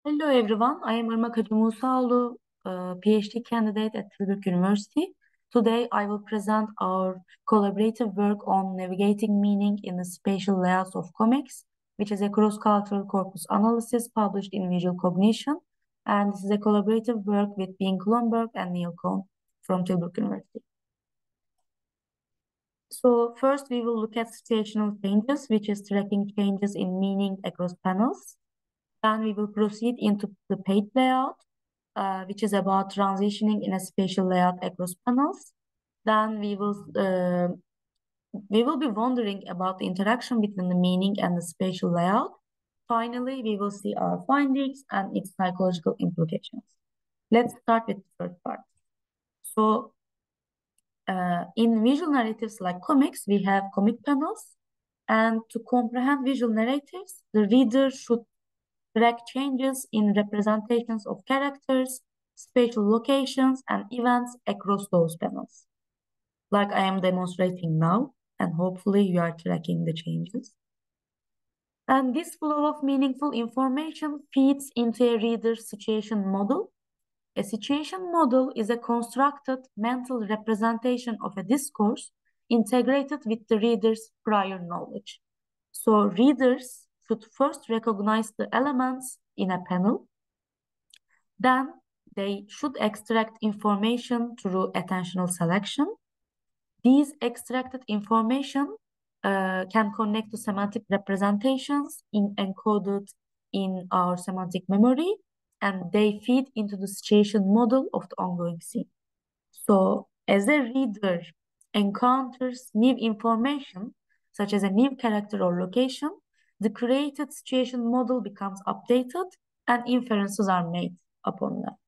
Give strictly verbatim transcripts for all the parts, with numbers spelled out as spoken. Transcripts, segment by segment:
Hello everyone, I am Hacimusaoglu, uh, PhD candidate at Tilburg University. Today I will present our collaborative work on navigating meaning in the spatial layouts of comics, which is a cross-cultural corpus analysis published in Visual Cognition. And this is a collaborative work with Bean Klomberg and Neil Cohn from Tilburg University. So first we will look at situational changes, which is tracking changes in meaning across panels. Then we will proceed into the page layout, uh, which is about transitioning in a spatial layout across panels. Then we will uh, we will be wondering about the interaction between the meaning and the spatial layout. Finally, we will see our findings and its psychological implications. Let's start with the first part. So, uh, in visual narratives like comics, we have comic panels, and to comprehend visual narratives, the reader should track changes in representations of characters, spatial locations, and events across those panels, like I am demonstrating now, and hopefully you are tracking the changes. And this flow of meaningful information feeds into a reader's situation model. A situation model is a constructed mental representation of a discourse integrated with the reader's prior knowledge. So readers should first recognize the elements in a panel. Then they should extract information through attentional selection. These extracted information uh, can connect to semantic representations in, encoded in our semantic memory, and they feed into the situation model of the ongoing scene. So as a reader encounters new information, such as a new character or location, the created situation model becomes updated and inferences are made upon that.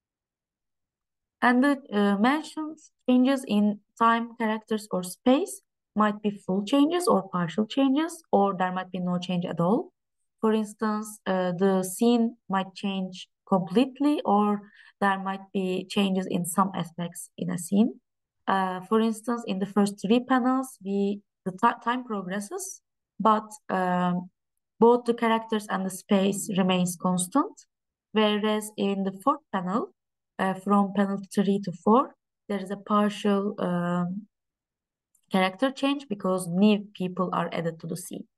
And the uh, mentioned changes in time, characters, or space might be full changes or partial changes, or there might be no change at all. For instance, uh, the scene might change completely, or there might be changes in some aspects in a scene. Uh, for instance, in the first three panels, we the time progresses, but um, both the characters and the space remains constant. Whereas in the fourth panel, uh, from panel three to four, there is a partial um, character change because new people are added to the scene.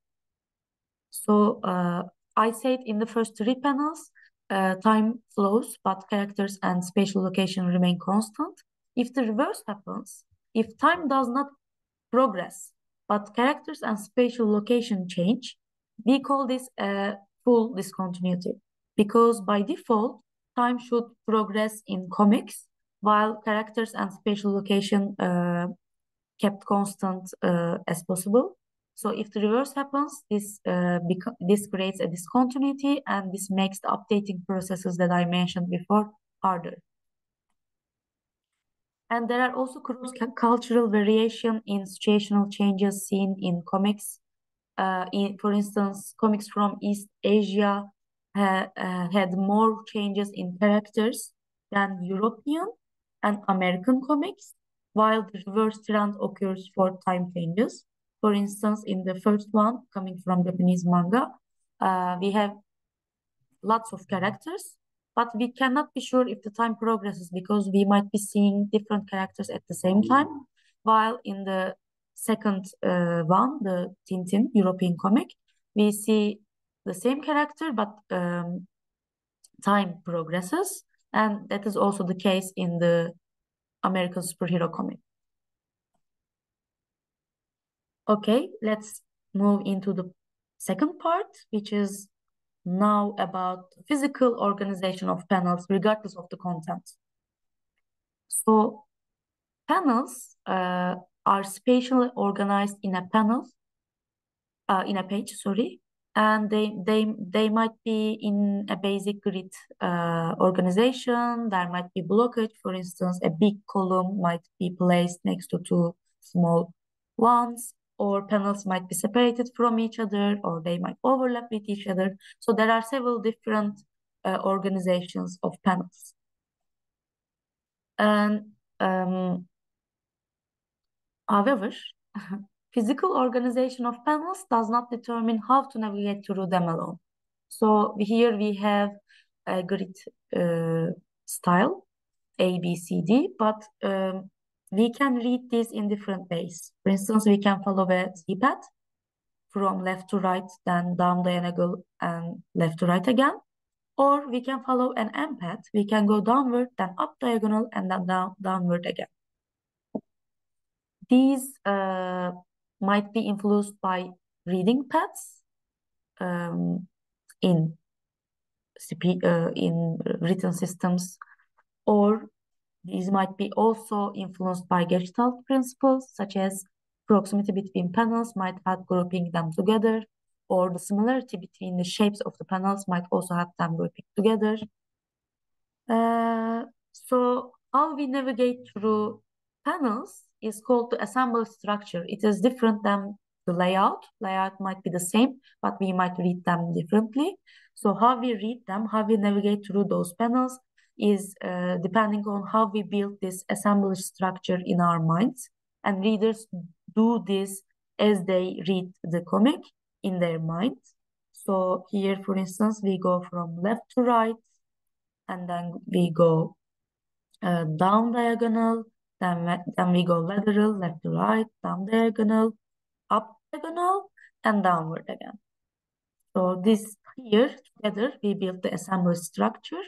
So uh, I said in the first three panels, uh, time flows, but characters and spatial location remain constant. If the reverse happens, if time does not progress, but characters and spatial location change, we call this a full discontinuity because by default, time should progress in comics while characters and spatial location uh, kept constant uh, as possible. So if the reverse happens, this uh, this creates a discontinuity, and this makes the updating processes that I mentioned before harder. And there are also cross-cultural variation in situational changes seen in comics. Uh, in, for instance, comics from East Asia ha, uh, had more changes in characters than European and American comics, while the reverse trend occurs for time changes. For instance, in the first one, coming from Japanese manga, uh, we have lots of characters, but we cannot be sure if the time progresses because we might be seeing different characters at the same time. While in the second uh, one, the Tintin European comic, we see the same character, but um, time progresses. And that is also the case in the American superhero comic. Okay, let's move into the second part, which is now about physical organization of panels regardless of the content. So panels uh, are spatially organized in a panel, uh, in a page, sorry, and they they they might be in a basic grid uh, organization. There might be blockage, for instance, a big column might be placed next to two small ones, or panels might be separated from each other, or they might overlap with each other. So there are several different uh, organizations of panels. And um, however, physical organization of panels does not determine how to navigate through them alone. So here we have a grid uh, style, A, B, C, D, but um, we can read this in different ways. For instance, we can follow a Z-path from left to right, then down diagonal and left to right again. Or we can follow an M path. We can go downward, then up diagonal, and then down, downward again. These uh, might be influenced by reading paths um, in uh, in written systems, or these might be also influenced by Gestalt principles, such as proximity between panels might help grouping them together, or the similarity between the shapes of the panels might also help them grouping together. Uh, so how we navigate through panels is called the assembly structure. It is different than the layout. Layout might be the same, but we might read them differently. So how we read them, how we navigate through those panels is uh, depending on how we build this assembly structure in our minds. And readers do this as they read the comic in their mind. So here, for instance, we go from left to right, and then we go uh, down diagonal, then, then we go lateral, left to right, down diagonal, up diagonal, and downward again. So this here, together, we build the assembly structure.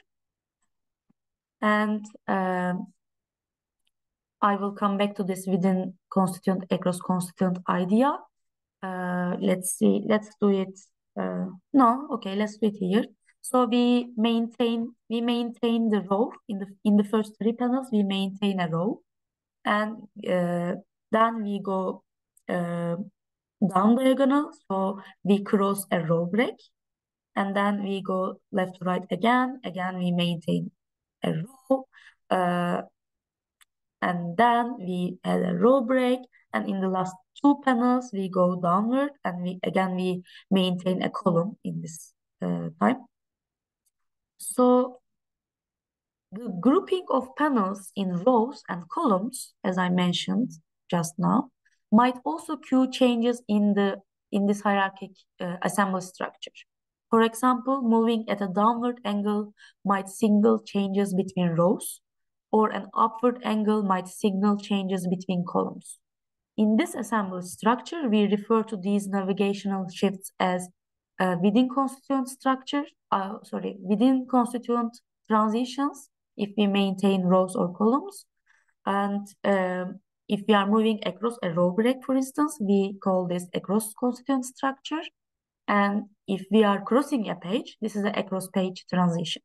And um, I will come back to this within constituent, across constituent idea. Uh, let's see, let's do it. Uh, no, okay, let's do it here. So we maintain we maintain the row in the in the first three panels. We maintain a row, and uh, then we go uh, down diagonal. So we cross a row break, and then we go left to right again. Again, we maintain a row, uh, and then we add a row break. And in the last two panels, we go downward, and we again we maintain a column in this uh, time. So the grouping of panels in rows and columns, as I mentioned just now, might also cue changes in the in this hierarchic uh, assembly structure. For example, moving at a downward angle might signal changes between rows, or an upward angle might signal changes between columns. In this assembly structure, we refer to these navigational shifts as uh, within constituent structure, uh, sorry, within constituent transitions, if we maintain rows or columns. And um, if we are moving across a row break, for instance, we call this across constituent structure. And if we are crossing a page, this is an across page transition.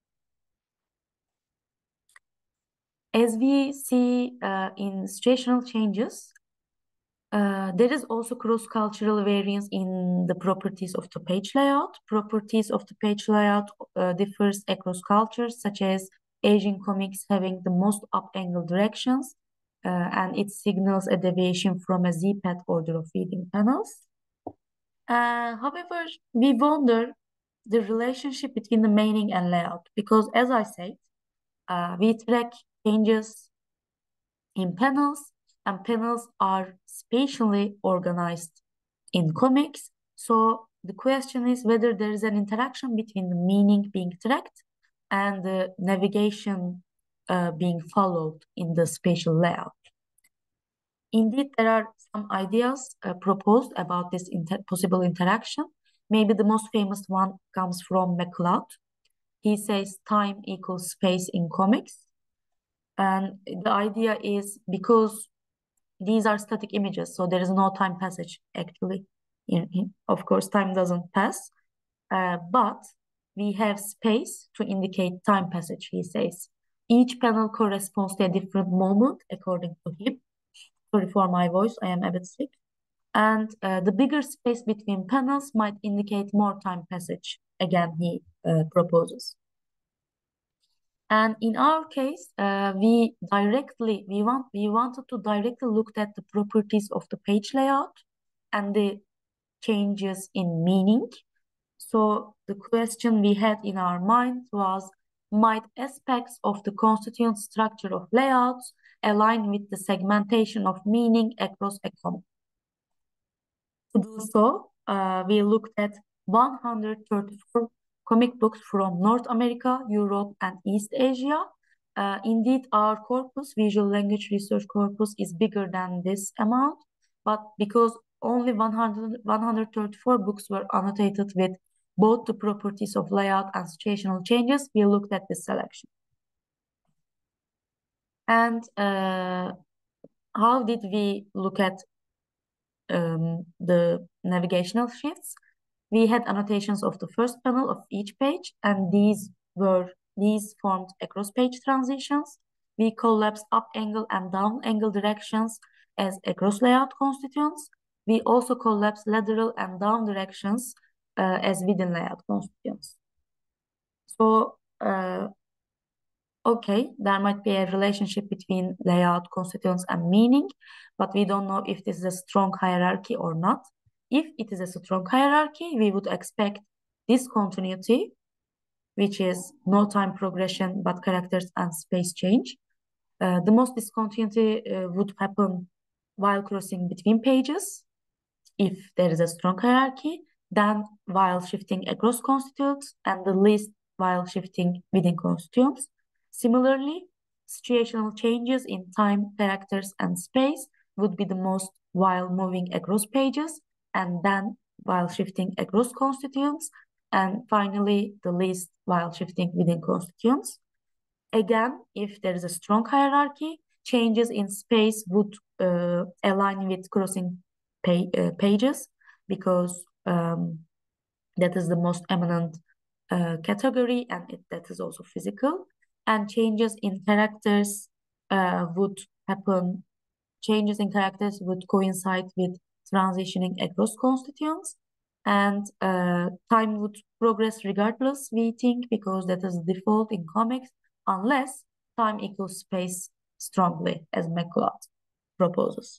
As we see uh, in situational changes, Uh, there is also cross-cultural variance in the properties of the page layout. Properties of the page layout uh, differs across cultures, such as Asian comics having the most up-angle directions, uh, and it signals a deviation from a Z-path order of reading panels. Uh, however, we wonder the relationship between the meaning and layout, because as I said, uh, we track changes in panels, and panels are spatially organized in comics. So the question is whether there is an interaction between the meaning being tracked and the navigation uh, being followed in the spatial layout. Indeed, there are some ideas uh, proposed about this inter possible interaction. Maybe the most famous one comes from McLeod. He says time equals space in comics. And the idea is because these are static images, so there is no time passage actually. In, in, of course, time doesn't pass, uh, but we have space to indicate time passage, he says. Each panel corresponds to a different moment according to him. Sorry for my voice, I am a bit sick. And uh, the bigger space between panels might indicate more time passage, again, he uh, proposes. And in our case, uh, we directly we want we wanted to directly look at the properties of the page layout and the changes in meaning. So the question we had in our mind was, might aspects of the constituent structure of layouts align with the segmentation of meaning across a comic? To do so, uh, we looked at one hundred thirty-four comic books from North America, Europe, and East Asia. Uh, indeed, our corpus, visual language research corpus, is bigger than this amount, but because only one hundred, one hundred thirty-four books were annotated with both the properties of layout and situational changes, we looked at this selection. And uh, how did we look at um, the navigational shifts? We had annotations of the first panel of each page, and these were these formed across page transitions. We collapsed up angle and down angle directions as across layout constituents. We also collapsed lateral and down directions uh, as within layout constituents. So, uh, okay, there might be a relationship between layout constituents and meaning, but we don't know if this is a strong hierarchy or not. If it is a strong hierarchy, we would expect discontinuity, which is no time progression, but characters and space change. Uh, the most discontinuity uh, would happen while crossing between pages, if there is a strong hierarchy, then while shifting across constituents, and the least while shifting within constituents. Similarly, situational changes in time, characters, and space would be the most while moving across pages, and then while shifting across constituents, and finally the least while shifting within constituents. Again, if there is a strong hierarchy, changes in space would uh, align with crossing pay, uh, pages, because um, that is the most eminent uh, category, and it, that is also physical. And changes in characters uh, would happen, changes in characters would coincide with transitioning across constituents, and uh, time would progress regardless, we think, because that is default in comics, unless time equals space strongly, as McLeod proposes.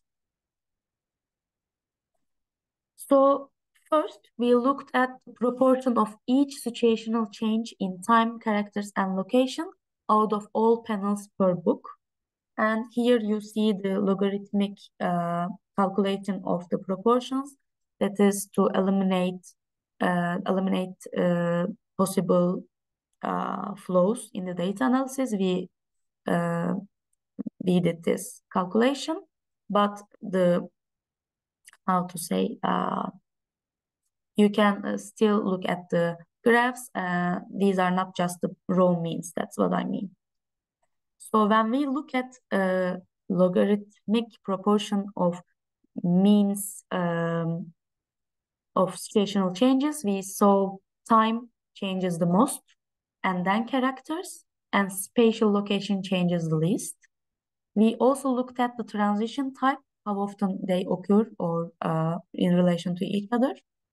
So first, we looked at the proportion of each situational change in time, characters, and location out of all panels per book. And here you see the logarithmic uh, calculation of the proportions. That is to eliminate uh, eliminate uh, possible uh, flows in the data analysis. We uh, we did this calculation, but the how to say uh, you can uh, still look at the graphs. Uh, these are not just the raw means. That's what I mean. So when we look at uh, logarithmic proportion of means um, of situational changes, we saw time changes the most, and then characters, and spatial location changes the least. We also looked at the transition type, how often they occur or uh, in relation to each other.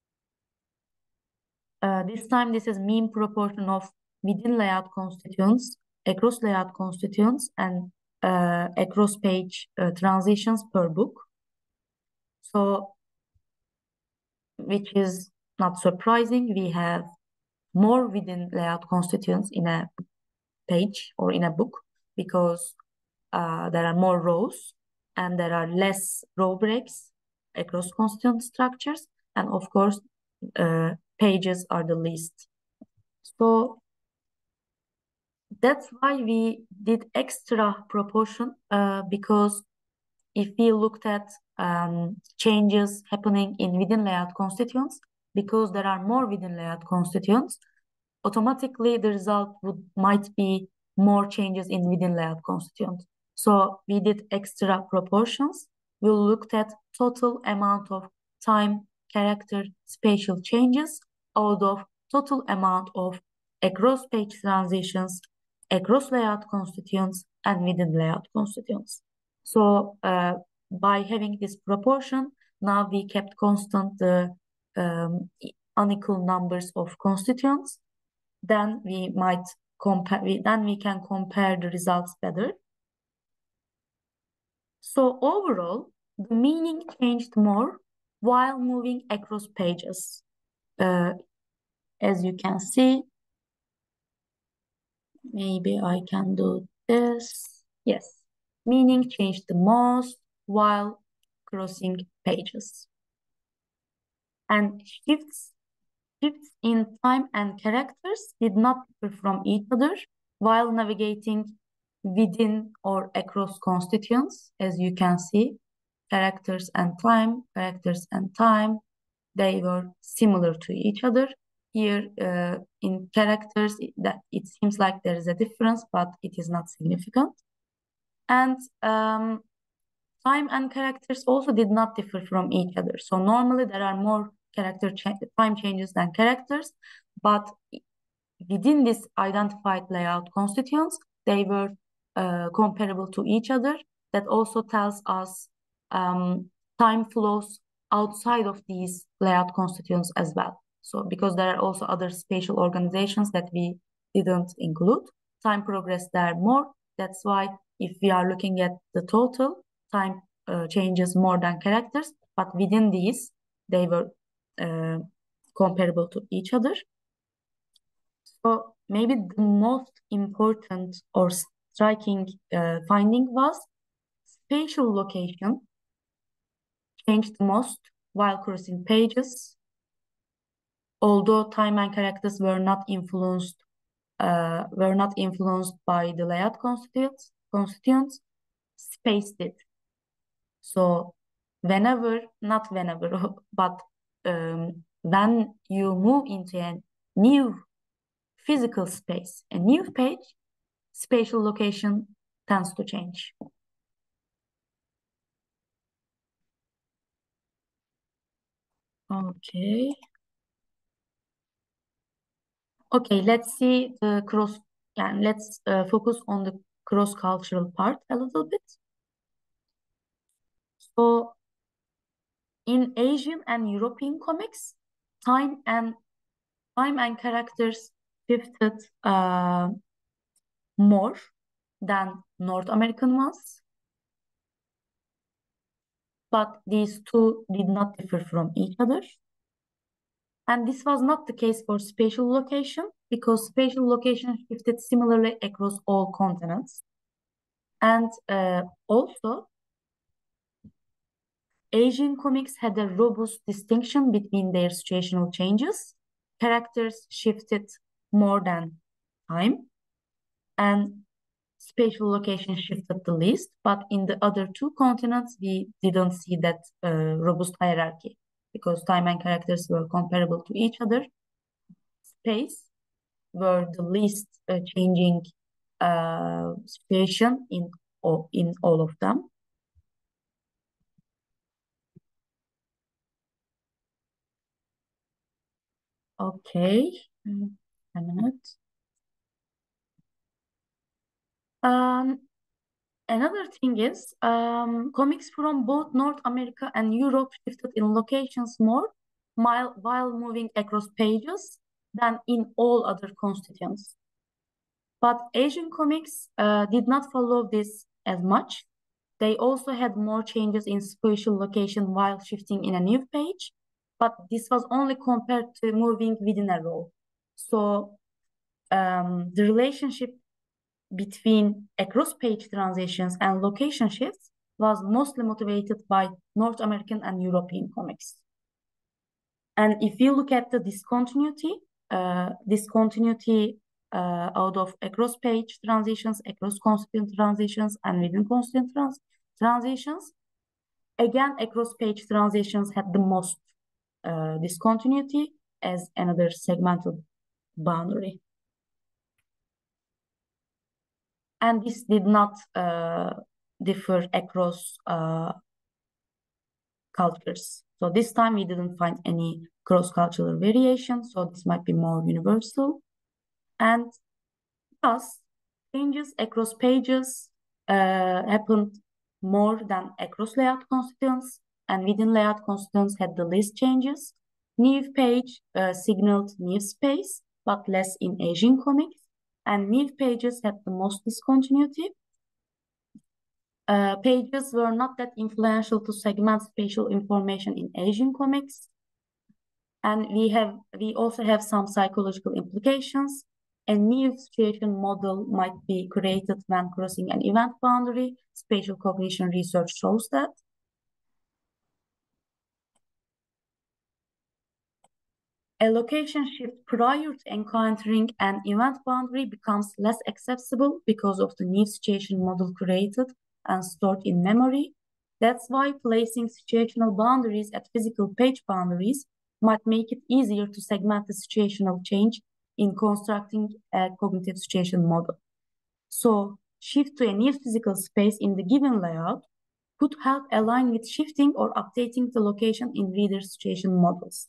Uh, this time, this is mean proportion of within layout constituents, across layout constituents, and uh, across page uh, transitions per book. So, which is not surprising, we have more within layout constituents in a page or in a book, because uh, there are more rows and there are less row breaks across constituent structures, and of course, uh, pages are the least. So that's why we did extra proportion, uh, because if we looked at um, changes happening in within layout constituents, because there are more within layout constituents, automatically the result would might be more changes in within layout constituents. So we did extra proportions. We looked at total amount of time, character, spatial changes out of total amount of across page transitions, across layout constituents, and within layout constituents. So uh, by having this proportion, now we kept constant the um, unequal numbers of constituents. Then we might compare. We, then we can compare the results better. So overall, the meaning changed more while moving across pages. Uh, as you can see, maybe I can do this. Yes, meaning changed the most while crossing pages. And shifts, shifts in time and characters did not differ from each other while navigating within or across constituents, as you can see. Characters and time, characters and time, they were similar to each other. Here, uh, in characters, it, that it seems like there is a difference, but it is not significant. And um, time and characters also did not differ from each other. So normally there are more character cha time changes than characters, but within this identified layout constituents, they were uh, comparable to each other. That also tells us um, time flows outside of these layout constituents as well. So because there are also other spatial organizations that we didn't include, time progressed there more. That's why if we are looking at the total, time uh, changes more than characters, but within these, they were uh, comparable to each other. So maybe the most important or striking uh, finding was spatial location changed the most while crossing pages, although time and characters were not influenced uh, were not influenced by the layout constituents. Constituents, space did. So whenever, not whenever, but um, when you move into a new physical space, a new page, spatial location tends to change. Okay. Okay, let's see the cross, and let's uh, focus on the cross-cultural part a little bit. So in Asian and European comics, time and time and characters shifted uh, more than North American ones. But these two did not differ from each other. And this was not the case for spatial location because spatial location shifted similarly across all continents. And uh, also, Asian comics had a robust distinction between their situational changes. Characters shifted more than time, and spatial location shifted the least. But in the other two continents, we didn't see that uh, robust hierarchy because time and characters were comparable to each other. Space were the least uh, changing uh, situation in all, in all of them. Okay, mm, a minute. Um, another thing is um, comics from both North America and Europe shifted in locations more while, while moving across pages than in all other constituents. But Asian comics uh, did not follow this as much. They also had more changes in spatial location while shifting in a new page, but this was only compared to moving within a row. So um, the relationship between across page transitions and location shifts was mostly motivated by North American and European comics. And if you look at the discontinuity, uh, discontinuity uh, out of across page transitions, across constituent transitions, and within constituent trans transitions, again, across page transitions had the most uh, discontinuity as another segmental boundary. And this did not uh, differ across uh, cultures. So this time we didn't find any cross-cultural variation, so this might be more universal. And thus, changes across pages uh, happened more than across layout constituents, and within layout constituents had the least changes. New page uh, signaled new space, but less in Asian comics, and new pages had the most discontinuity. Uh, pages were not that influential to segment spatial information in Asian comics. And we have we also have some psychological implications. A new situation model might be created when crossing an event boundary. Spatial cognition research shows that. A location shift prior to encountering an event boundary becomes less accessible because of the new situation model created and stored in memory. That's why placing situational boundaries at physical page boundaries might make it easier to segment the situational change in constructing a cognitive situation model. So, shift to a new physical space in the given layout could help align with shifting or updating the location in reader situation models.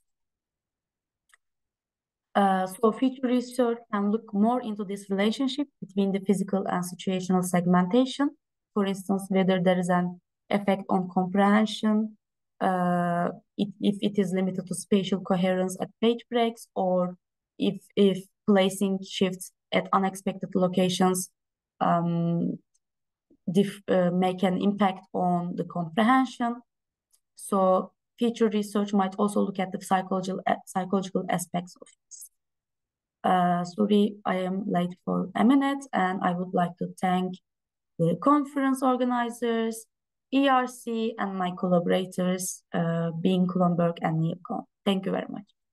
Uh, so future research can look more into this relationship between the physical and situational segmentation. For instance, whether there is an effect on comprehension, uh, it, if it is limited to spatial coherence at page breaks, or if, if placing shifts at unexpected locations um, dif- uh, make an impact on the comprehension. So future research might also look at the psychological, psychological aspects of this. Uh, sorry, I am late for a minute, and I would like to thank the conference organizers, E R C, and my collaborators, uh, being Klonberg and Neocon. Thank you very much.